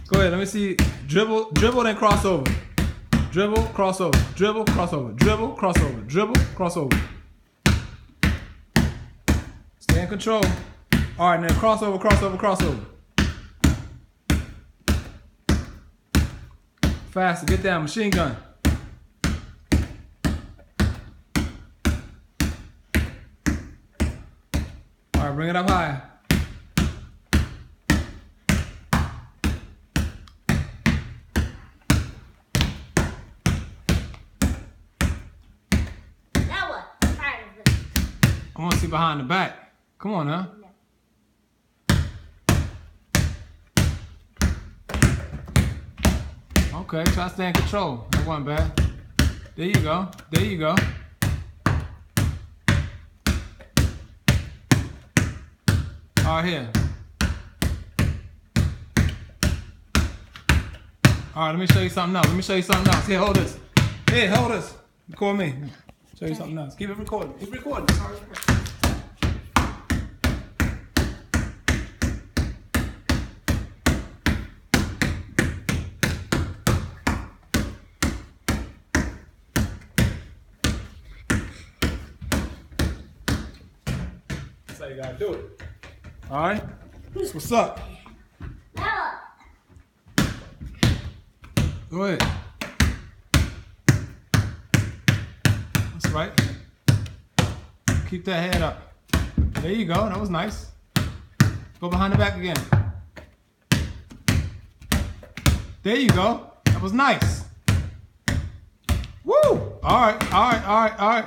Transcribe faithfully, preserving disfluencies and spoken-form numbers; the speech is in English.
Go ahead, let me see. Dribble, dribble, then crossover. Dribble, crossover. Dribble, crossover. Dribble, crossover. Dribble, crossover. Stay in control. All right, now crossover, crossover, crossover. Faster, get down, machine gun. All right, bring it up higher. Now what? Part of it. I want to see behind the back. Come on now. Okay, try to stay in control. That wasn't bad. There you go. There you go. All right, here. All right, let me show you something else. Let me show you something else. Here, hold this. Here, hold this. Record me. Show you something else. Keep it recording. Keep recording. That's how you gotta do it. All right? That's what's up. Now what? Go ahead. That's right. Keep that head up. There you go. That was nice. Go behind the back again. There you go. That was nice. Woo! All right, all right, all right, all right.